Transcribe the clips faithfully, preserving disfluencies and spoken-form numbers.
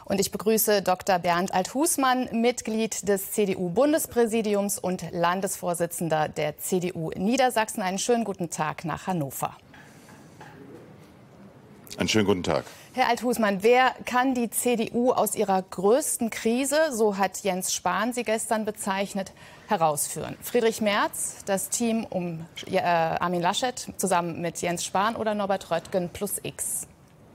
Und ich begrüße Doktor Bernd Alt-Husmann, Mitglied des C D U-Bundespräsidiums und Landesvorsitzender der C D U Niedersachsen. Einen schönen guten Tag nach Hannover. Einen schönen guten Tag. Herr Alt-Husmann, wer kann die C D U aus ihrer größten Krise, so hat Jens Spahn sie gestern bezeichnet, herausführen? Friedrich Merz, das Team um äh, Armin Laschet zusammen mit Jens Spahn oder Norbert Röttgen plus X?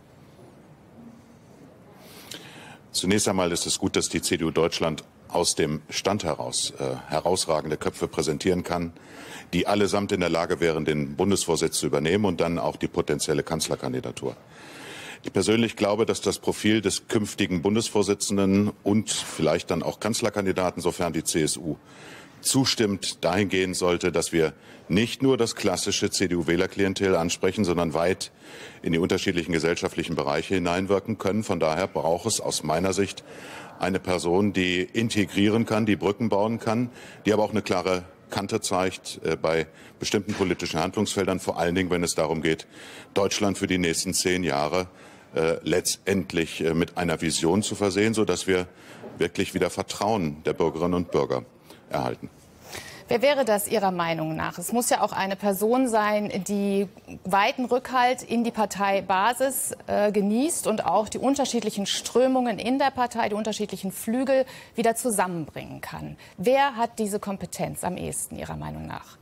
Zunächst einmal ist es gut, dass die C D U Deutschland aus dem Stand heraus äh, herausragende Köpfe präsentieren kann, die allesamt in der Lage wären, den Bundesvorsitz zu übernehmen und dann auch die potenzielle Kanzlerkandidatur. Ich persönlich glaube, dass das Profil des künftigen Bundesvorsitzenden und vielleicht dann auch Kanzlerkandidaten, sofern die C S U zustimmt, dahin gehen sollte, dass wir nicht nur das klassische C D U-Wählerklientel ansprechen, sondern weit in die unterschiedlichen gesellschaftlichen Bereiche hineinwirken können. Von daher braucht es aus meiner Sicht eine Person, die integrieren kann, die Brücken bauen kann, die aber auch eine klare Kante zeigt äh, bei bestimmten politischen Handlungsfeldern, vor allen Dingen, wenn es darum geht, Deutschland für die nächsten zehn Jahre äh, letztendlich äh, mit einer Vision zu versehen, sodass wir wirklich wieder Vertrauen der Bürgerinnen und Bürger erhalten. Wer wäre das Ihrer Meinung nach? Es muss ja auch eine Person sein, die weiten Rückhalt in die Parteibasis äh, genießt und auch die unterschiedlichen Strömungen in der Partei, die unterschiedlichen Flügel wieder zusammenbringen kann. Wer hat diese Kompetenz am ehesten Ihrer Meinung nach?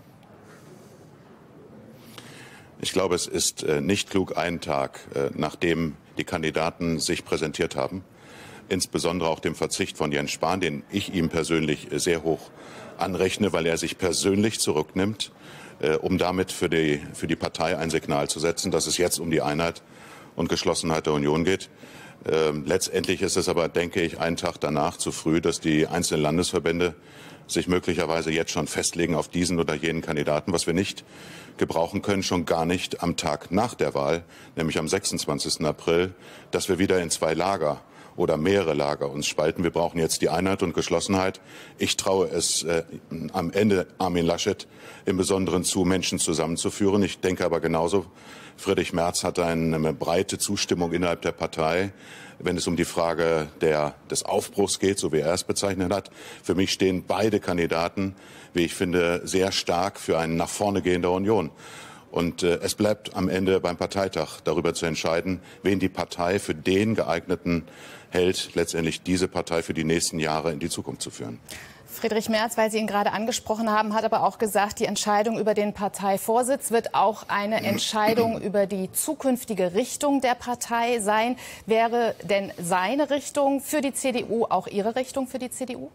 Ich glaube, es ist äh, nicht klug, einen Tag, äh, nachdem die Kandidaten sich präsentiert haben, insbesondere auch dem Verzicht von Jens Spahn, den ich ihm persönlich äh, sehr hoch anrechne, weil er sich persönlich zurücknimmt, äh, um damit für die, für die Partei ein Signal zu setzen, dass es jetzt um die Einheit und Geschlossenheit der Union geht. Äh, letztendlich ist es aber, denke ich, einen Tag danach zu früh, dass die einzelnen Landesverbände sich möglicherweise jetzt schon festlegen auf diesen oder jenen Kandidaten, was wir nicht gebrauchen können, schon gar nicht am Tag nach der Wahl, nämlich am sechsundzwanzigsten April, dass wir wieder in zwei Lager oder mehrere Lager uns spalten. Wir brauchen jetzt die Einheit und Geschlossenheit. Ich traue es äh, am Ende Armin Laschet im Besonderen zu, Menschen zusammenzuführen. Ich denke aber genauso, Friedrich Merz hat eine breite Zustimmung innerhalb der Partei, wenn es um die Frage der, des Aufbruchs geht, so wie er es bezeichnet hat. Für mich stehen beide Kandidaten, wie ich finde, sehr stark für eine nach vorne gehende Union. Und äh, es bleibt am Ende beim Parteitag darüber zu entscheiden, wen die Partei für den geeigneten hält, letztendlich diese Partei für die nächsten Jahre in die Zukunft zu führen. Friedrich Merz, weil Sie ihn gerade angesprochen haben, hat aber auch gesagt, die Entscheidung über den Parteivorsitz wird auch eine Entscheidung über die zukünftige Richtung der Partei sein. Wäre denn seine Richtung für die C D U auch Ihre Richtung für die C D U?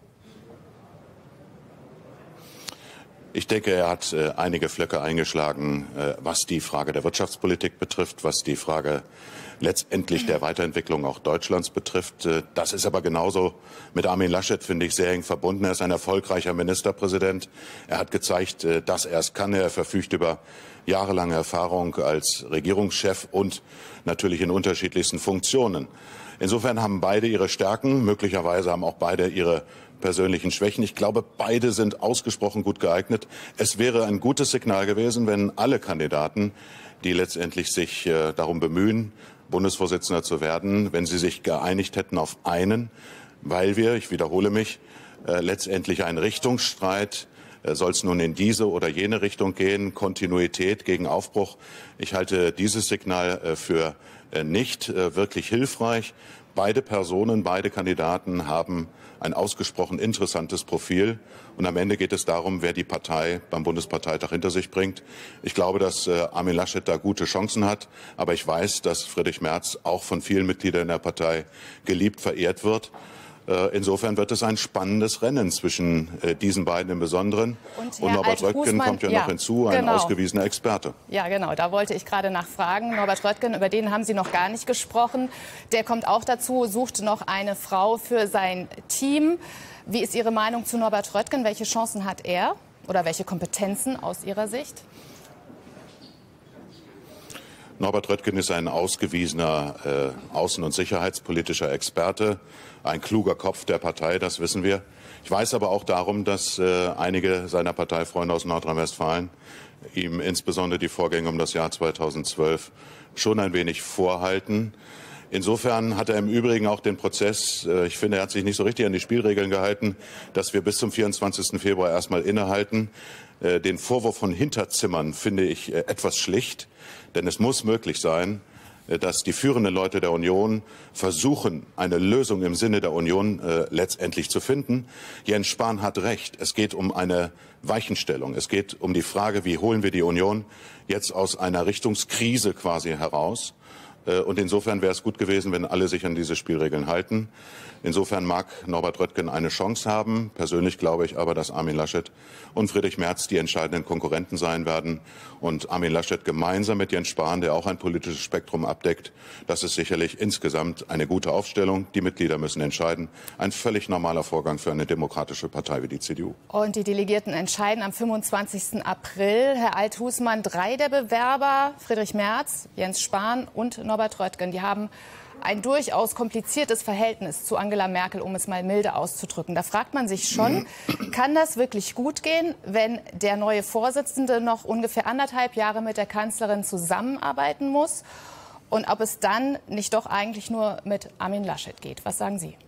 Ich denke, er hat äh, einige Flöcke eingeschlagen, äh, was die Frage der Wirtschaftspolitik betrifft, was die Frage letztendlich der Weiterentwicklung auch Deutschlands betrifft. Äh, das ist aber genauso mit Armin Laschet, finde ich, sehr eng verbunden. Er ist ein erfolgreicher Ministerpräsident. Er hat gezeigt, äh, dass er es kann. Er verfügt über jahrelange Erfahrung als Regierungschef und natürlich in unterschiedlichsten Funktionen. Insofern haben beide ihre Stärken, möglicherweise haben auch beide ihre persönlichen Schwächen. Ich glaube, beide sind ausgesprochen gut geeignet. Es wäre ein gutes Signal gewesen, wenn alle Kandidaten, die letztendlich sich äh, darum bemühen, Bundesvorsitzender zu werden, wenn sie sich geeinigt hätten auf einen, weil wir, ich wiederhole mich, äh, letztendlich einen Richtungsstreit, äh, soll es nun in diese oder jene Richtung gehen, Kontinuität gegen Aufbruch. Ich halte dieses Signal äh, für äh, nicht äh, wirklich hilfreich. Beide Personen, beide Kandidaten haben ein ausgesprochen interessantes Profil. Und am Ende geht es darum, wer die Partei beim Bundesparteitag hinter sich bringt. Ich glaube, dass äh, Armin Laschet da gute Chancen hat. Aber ich weiß, dass Friedrich Merz auch von vielen Mitgliedern der Partei geliebt, verehrt wird. Äh, insofern wird es ein spannendes Rennen zwischen äh, diesen beiden im Besonderen. Und, Und Norbert Röttgen kommt ja, ja noch hinzu, ein genau. ausgewiesener Experte. Ja, genau. Da wollte ich gerade nachfragen. Norbert Röttgen, über den haben Sie noch gar nicht gesprochen. Der kommt auch dazu, sucht noch eine Frau für sein Team. Wie ist Ihre Meinung zu Norbert Röttgen? Welche Chancen hat er oder welche Kompetenzen aus Ihrer Sicht? Norbert Röttgen ist ein ausgewiesener äh, außen- und sicherheitspolitischer Experte, ein kluger Kopf der Partei, das wissen wir. Ich weiß aber auch darum, dass äh, einige seiner Parteifreunde aus Nordrhein-Westfalen ihm insbesondere die Vorgänge um das Jahr zweitausendzwölf schon ein wenig vorhalten. Insofern hat er im Übrigen auch den Prozess, ich finde, er hat sich nicht so richtig an die Spielregeln gehalten, dass wir bis zum vierundzwanzigsten Februar erstmal innehalten. Den Vorwurf von Hinterzimmern finde ich etwas schlicht, denn es muss möglich sein, dass die führenden Leute der Union versuchen, eine Lösung im Sinne der Union äh, letztendlich zu finden. Jens Spahn hat recht. Es geht um eine Weichenstellung. Es geht um die Frage, wie holen wir die Union jetzt aus einer Richtungskrise quasi heraus. Äh, und insofern wäre es gut gewesen, wenn alle sich an diese Spielregeln halten. Insofern mag Norbert Röttgen eine Chance haben. Persönlich glaube ich aber, dass Armin Laschet und Friedrich Merz die entscheidenden Konkurrenten sein werden. Und Armin Laschet gemeinsam mit Jens Spahn, der auch ein politisches Spektrum abdeckt, das ist sicherlich insgesamt eine gute Aufstellung. Die Mitglieder müssen entscheiden. Ein völlig normaler Vorgang für eine demokratische Partei wie die C D U. Und die Delegierten entscheiden am fünfundzwanzigsten April. Herr Alt-Husmann, drei der Bewerber, Friedrich Merz, Jens Spahn und Norbert Röttgen, die haben ein durchaus kompliziertes Verhältnis zu Angela Merkel, um es mal milde auszudrücken. Da fragt man sich schon, kann das wirklich gut gehen, wenn der neue Vorsitzende noch ungefähr anderthalb Jahre mit der Kanzlerin zusammenarbeiten muss? Und ob es dann nicht doch eigentlich nur mit Armin Laschet geht? Was sagen Sie?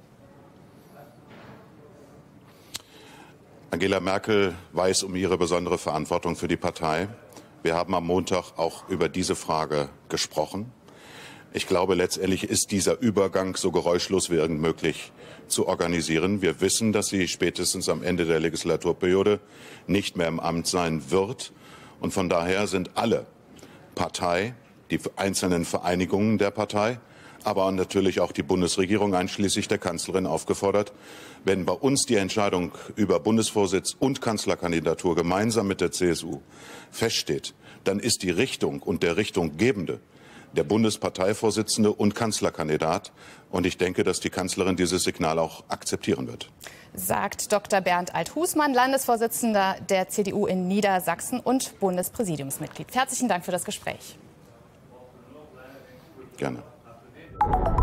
Angela Merkel weiß um ihre besondere Verantwortung für die Partei. Wir haben am Montag auch über diese Frage gesprochen. Ich glaube, letztendlich ist dieser Übergang so geräuschlos wie irgend möglich zu organisieren. Wir wissen, dass sie spätestens am Ende der Legislaturperiode nicht mehr im Amt sein wird. Und von daher sind alle Partei, die einzelnen Vereinigungen der Partei, aber natürlich auch die Bundesregierung einschließlich der Kanzlerin aufgefordert, wenn bei uns die Entscheidung über Bundesvorsitz und Kanzlerkandidatur gemeinsam mit der C S U feststeht, dann ist die Richtung und der Richtunggebende der Bundesparteivorsitzende und Kanzlerkandidat. Und ich denke, dass die Kanzlerin dieses Signal auch akzeptieren wird. Sagt Doktor Bernd Alt-Husmann, Landesvorsitzender der C D U in Niedersachsen und Bundespräsidiumsmitglied. Herzlichen Dank für das Gespräch. Gerne.